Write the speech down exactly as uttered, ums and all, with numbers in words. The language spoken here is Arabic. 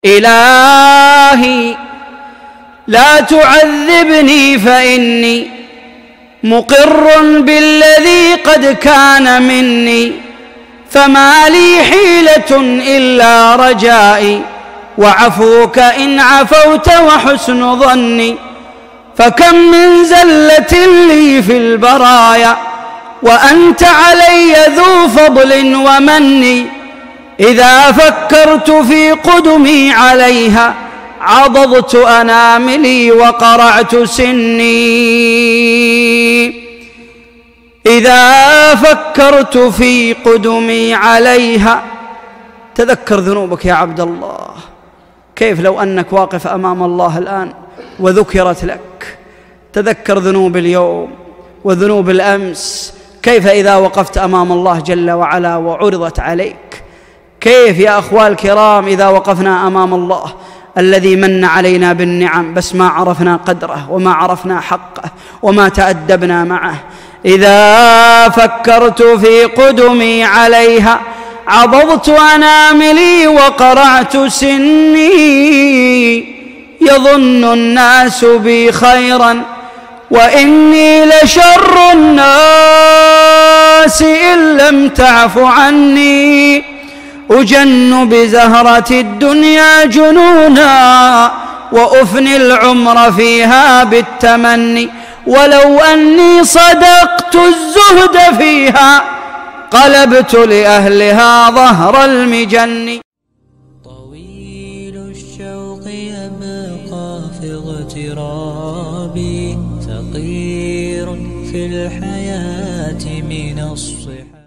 إلهي لا تعذبني فإني مقر بالذي قد كان مني، فما لي حيلة إلا رجائي وعفوك إن عفوت وحسن ظني. فكم من زلة لي في البرايا وأنت علي ذو فضل ومن، إذا فكرت في قدمي عليها عضضت أناملي وقرعت سني. إذا فكرت في قدمي عليها، تذكر ذنوبك يا عبد الله. كيف لو أنك واقف أمام الله الآن وذكرت لك؟ تذكر ذنوب اليوم وذنوب الأمس. كيف إذا وقفت أمام الله جل وعلا وعرضت عليك؟ كيف يا أخوال الكرام إذا وقفنا أمام الله الذي من علينا بالنعم بس ما عرفنا قدره وما عرفنا حقه وما تأدبنا معه؟ إذا فكرت في قدمي عليها عضضت أناملي وقرعت سني. يظن الناس بي خيرا وإني لشر الناس إن لم تعف عني. أجن بزهرة الدنيا جنونا وأفني العمر فيها بالتمني، ولو أني صدقت الزهد فيها قلبت لأهلها ظهر المجن. طويل الشوق يبقى في اغترابي، ثقيل في الحياة من الصحاب.